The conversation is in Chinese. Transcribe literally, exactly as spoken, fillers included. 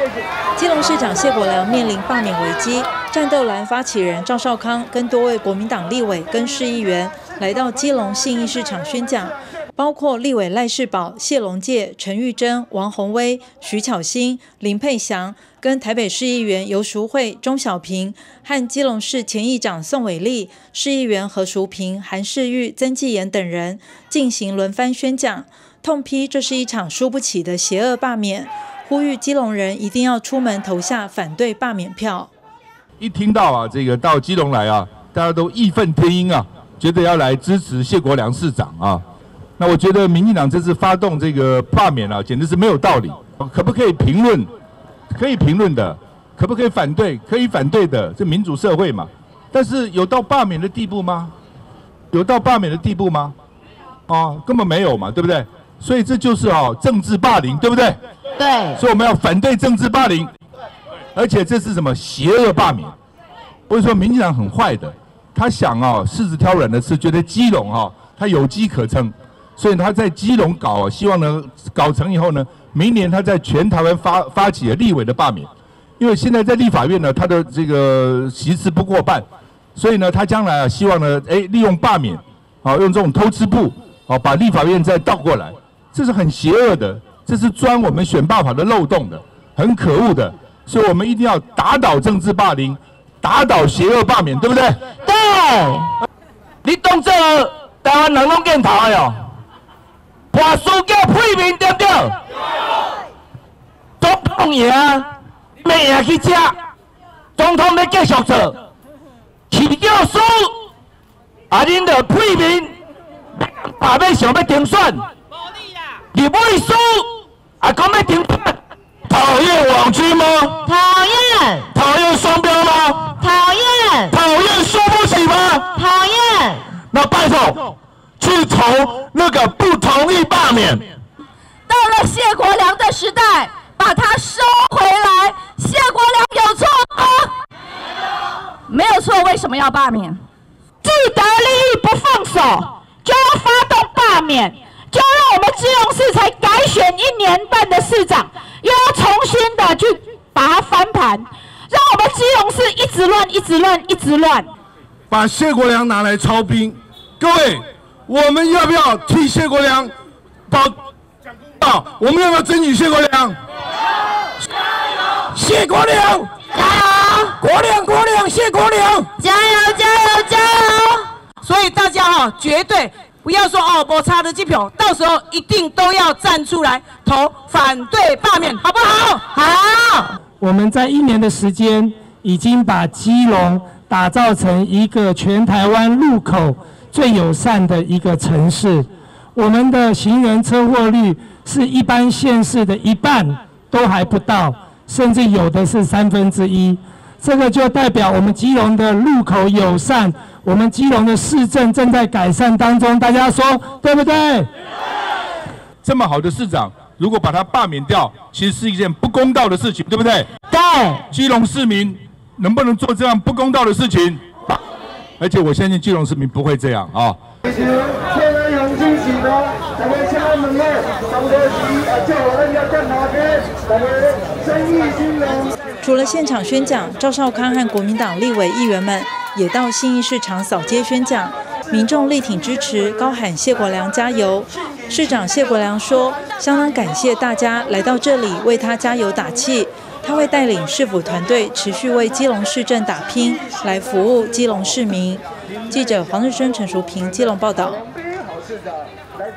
基隆市长谢国良面临罢免危机，战斗蓝发起人赵少康跟多位国民党立委跟市议员来到基隆信义市场宣讲，包括立委赖世宝、谢龙介、陈玉珍、王宏威、徐巧芯、林佩祥，跟台北市议员游淑慧、钟小平和基隆市前议长宋伟立、市议员何淑萍、韩世玉、曾纪言等人进行轮番宣讲，痛批这是一场输不起的邪恶罢免，呼吁基隆人一定要出门投下反对罢免票。 一听到啊，这个到基隆来啊，大家都义愤填膺啊，觉得要来支持谢国良市长啊。那我觉得民进党这次发动这个罢免啊，简直是没有道理。可不可以评论？可以评论的，可不可以反对？可以反对的，这民主社会嘛。但是有到罢免的地步吗？有到罢免的地步吗？哦，根本没有嘛，对不对？所以这就是哦政治霸凌，对不对？ 对。 所以我们要反对政治霸凌，而且这是什么邪恶罢免？不是说民进党很坏的，他想哦柿子挑软的吃，觉得基隆哦他有机可乘，所以他在基隆搞，希望呢搞成以后呢，明年他在全台湾发发起了立委的罢免，因为现在在立法院呢，他的这个席次不过半，所以呢他将来啊希望呢，哎利用罢免，啊用这种偷吃步，啊把立法院再倒过来，这是很邪恶的，这是钻我们选罢法的漏洞的，很可恶的，所以我们一定要打倒政治霸凌，打倒邪恶罢免，对不对？ 对。 你当这台湾人拢见头的哦，把输叫屁面对不对？总统赢，要赢去吃，总统要继续做，市叫输，啊恁着屁面，把要想要停选，立委输，啊讲要停选，讨厌网军吗？ 讨厌。 讨厌双标吗？ 讨厌。 讨厌输不起吗？ 讨厌。 那拜托，去投那个不同意罢免。 到了谢国良的时代，把它收回来。谢国良有错吗？没有错。为什么要罢免？既得利益不放手，就要发动罢免，就让我们基隆市才改选一年半的市长，又要重新的去把它翻盘，让我们基隆市一直乱，一直乱，一直乱。 把谢国良拿来操兵，各位，我们要不要替谢国良保讲公道？我们要不要争取谢国良？谢国良， 加油！ 国良，国良，谢国良， 加油，加油，加油！ 所以大家哈，绝对不要说哦，我差的几票，到时候一定都要站出来投反对罢免，好不好？ 好。 我们在一年的时间，已经把基隆打造成一个全台湾路口最友善的一个城市。我们的行人车祸率是一般县市的一半都还不到，甚至有的是三分之一。这个就代表我们基隆的路口友善，我们基隆的市政正在改善当中。大家说对不对？ 这么好的市长，如果把他罢免掉，其实是一件不公道的事情，对不对？ 对。 基隆市民能不能做这样不公道的事情？而且我相信基隆市民不会这样啊。 除了现场宣讲，赵少康和国民党立委议员们也到信义市场扫街宣讲，民众力挺支持，高喊谢国良加油。市长谢国良说，相当感谢大家来到这里为他加油打气。他会带领市府团队持续为基隆市政打拼，来服务基隆市民。记者黄日升、陈淑平基隆报道。